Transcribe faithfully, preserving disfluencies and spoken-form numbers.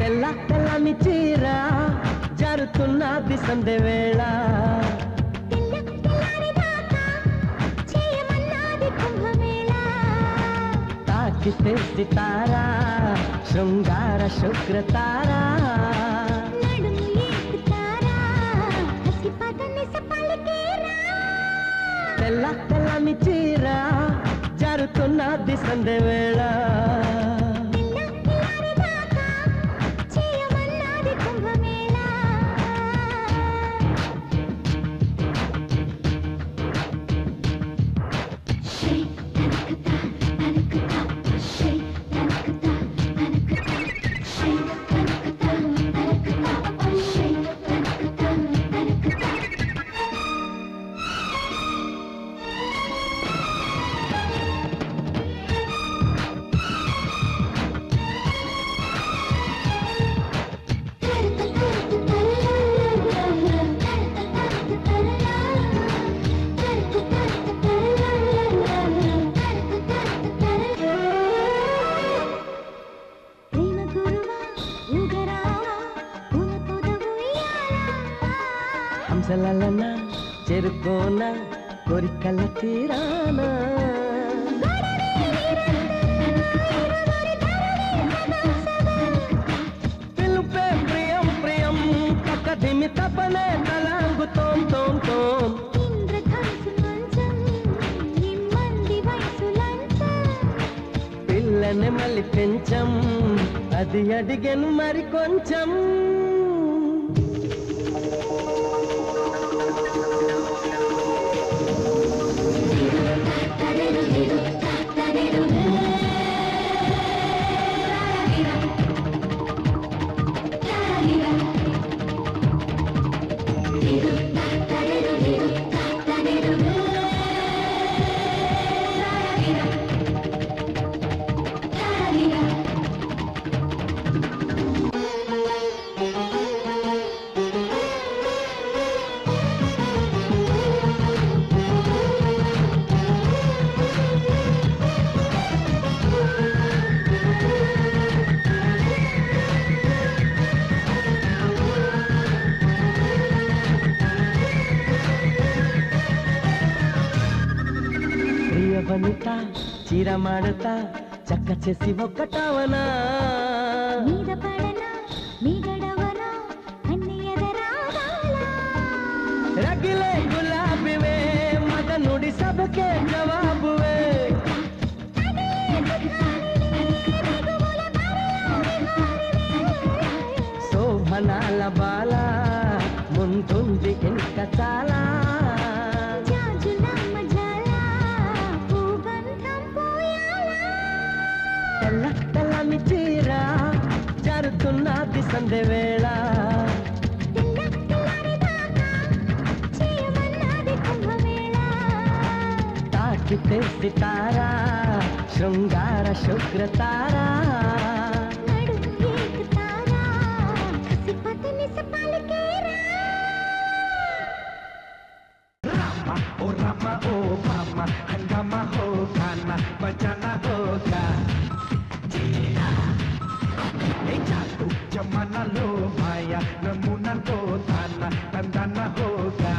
తెల్ల తెల్లని చీర జారుతున్నది సందె వేళ తాకితే సితారా శృంగార శుక్ర తారా తెల్ల తెల్లని చీర జారుతున్నది సందె వేళ హంసలలన చెరుకోన కోరికల తీరాన పిలుపే ప్రియం ప్రియం పక్కదిమి తపనే తలాంగు తోం తోం తోం పిల్లని మళ్ళీ పెంచం అది అడిగను మరి కొంచెం వనిత చీర మాడతా చక్క చేసి ఒక్కటవనా మీద పడనా మీ గడవనా అన్ని ఎదరావాలా రగిలే గులాబీవే మగ నుడి సబకే జవాబువే శోభనాల బాల ముందుంది ఇంకా చాలా తెల్ల తెల్లని చీర జారుతున్నది సందె వేళ తాకితే సితారా శృంగార శుక్ర తారా रामा ओ रामा ओ मामा हंगामा होगा ना बजाना होगा जादू जमाना लो माया नमूना तो थाना तंदाना होगा